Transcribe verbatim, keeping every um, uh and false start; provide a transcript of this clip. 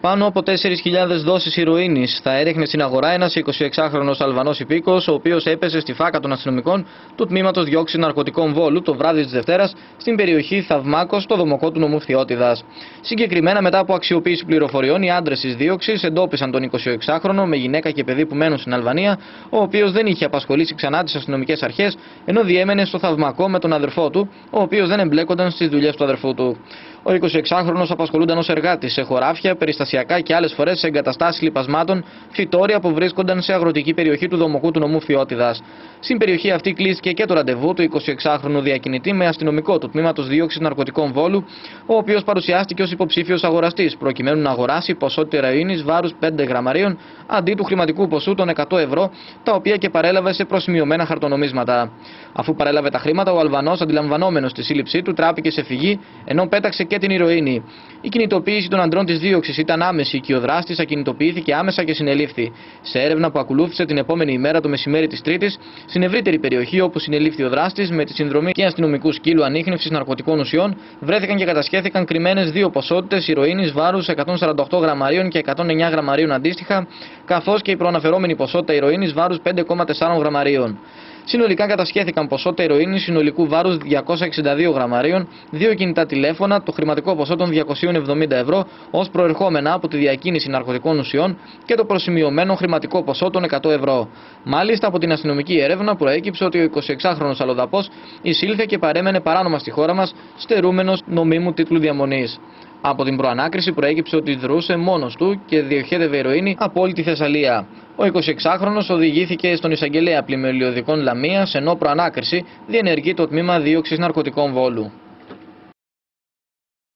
Πάνω από τέσσερις χιλιάδες δόσεις ηρωίνης θα έριχνε στην αγορά ένας εικοσιεξάχρονος Αλβανός υπήκοος, ο οποίος έπεσε στη φάκα των αστυνομικών του τμήματος διώξης ναρκωτικών Βόλου το βράδυ της Δευτέρας στην περιοχή Θαυμάκος, στο δομοκό του νομού Φθιώτιδας. Συγκεκριμένα, μετά από αξιοποίηση πληροφοριών, οι άντρες της δίωξης εντόπισαν τον εικοσιεξάχρονο με γυναίκα και παιδί που μένουν στην Αλβανία, ο οποίος δεν είχε απασχολήσει ξανά τις αστυνομικές αρχές, ενώ διέμενε στο Θαυμακό με τον αδερφό του, ο οποίος δεν εμπλέκονταν στις δουλειές του αδερφού του. Ο εικοσιεξάχρονος απασχολούνταν ως εργάτης σε χωράφια, περιστασιακά και άλλες φορές σε εγκαταστάσεις λιπασμάτων, φυτόρια που βρίσκονταν σε αγροτική περιοχή του δομοκού του νομού Φθιώτιδας. Στην περιοχή αυτή κλείστηκε και το ραντεβού του εικοσιεξάχρονου διακινητή με αστυνομικό του τμήματος δίωξης ναρκωτικών Βόλου, ο οποίος παρουσιάστηκε ως υποψήφιος αγοραστής, προκειμένου να αγοράσει ποσότητα ηρωίνης βάρους πέντε γραμμαρίων αντί του χρηματικού ποσού των εκατό ευρώ, τα οποία και παρέλαβε σε προσημειωμένα χαρτονομίσματα. Αφού παρέλαβε τα χρήματα, ο Αλβανός, αντιλαμβανόμενος τη σύλληψή του, τράπηκε σε φυγή, ενώ πέταξε και την ηρωίνη. Η κινητοποίηση των αντρών της δίωξης ήταν άμεση και ο δράστης ακινητοποιήθηκε άμεσα και συνελήφθη. Σε έρευνα που ακολούθησε την επόμενη ημέρα το μεσημέρι της Τρίτης, στην ευρύτερη περιοχή όπου συνελήφθη ο δράστης, με τη συνδρομή και αστυνομικού σκύλου ανίχνευσης ναρκωτικών ουσιών, βρέθηκαν και κατασχέθηκαν κρυμμένες δύο ποσότητες ηρωίνης βάρους εκατόν σαράντα οκτώ γραμμαρίων και εκατόν εννέα γραμμαρίων αντίστοιχα, καθώς και η προαναφερόμενη ποσότητα ηρωίνης βάρους πέντε κόμμα τέσσερα γραμμαρίων. Συνολικά κατασχέθηκαν ποσότητα ηρωίνης συνολικού βάρους διακόσια εξήντα δύο γραμμαρίων, δύο κινητά τηλέφωνα, το χρηματικό ποσό των διακοσίων εβδομήντα ευρώ ως προερχόμενα από τη διακίνηση ναρκωτικών ουσιών και το προσημειωμένο χρηματικό ποσό των εκατό ευρώ. Μάλιστα, από την αστυνομική έρευνα προέκυψε ότι ο εικοσιεξάχρονος αλλοδαπός εισήλθε και παρέμενε παράνομα στη χώρα μας, στερούμενος νομίμου τίτλου διαμονής. Από την προανάκριση προέκυψε ότι δρούσε μόνος του και διοχέτευε ηρωίνη από όλη τη Θεσσαλία. Ο εικοσιεξάχρονος οδηγήθηκε στον εισαγγελέα πλημελιωδικών Λαμίας, ενώ προανάκριση διενεργεί το τμήμα δίωξης ναρκωτικών Βόλου.